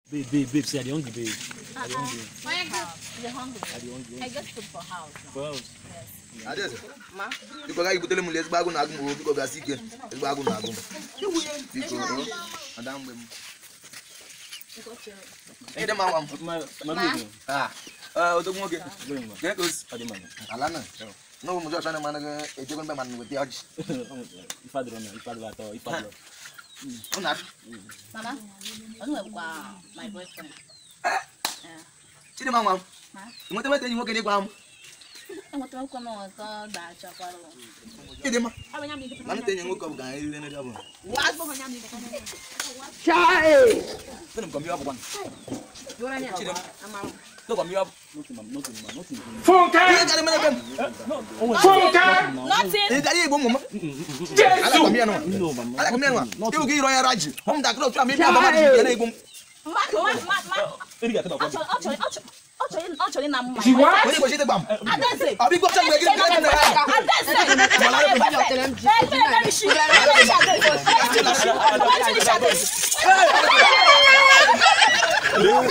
Babe, see, I don't give babe. Why you're hungry? I got food for house. For house. Yes. Ades. Ma? Biko ga ibutele mu lesba agu na agu mo biko ga sike. Lesba agu na agu. Biko ro. Adam gbem. Ede ma wam. My baby. Odogun oge. Get us. Alana. No mo jo sana man ga ejegon be man wo ti aji. Ifadro ato, ifadro. Una. Mama? I don't have my boyfriend. Chide ma wam. Ma? Mo te mete ni wo ke ni gwa am. I want to come on that chapel. Chide ma. Man te nyen wo ko ga ire ne dabo. What? Chai. Tene ko mi abu kwan. You want to I'm To ko mi abu. Nothing. Funke. Ye gari me dem. Funke. nothing. Ye gari igbo mo. Jesus. Ala ko mi anu. No, mama. Ala ko mi anu. Ibu ki ro ya raji. Hom da kro tu am bi abama ji na igbo. Ma. Actually, I'm my She what? Ko ni ko se te gbam. Adense. Abi ko se gbe gbe na. Adense.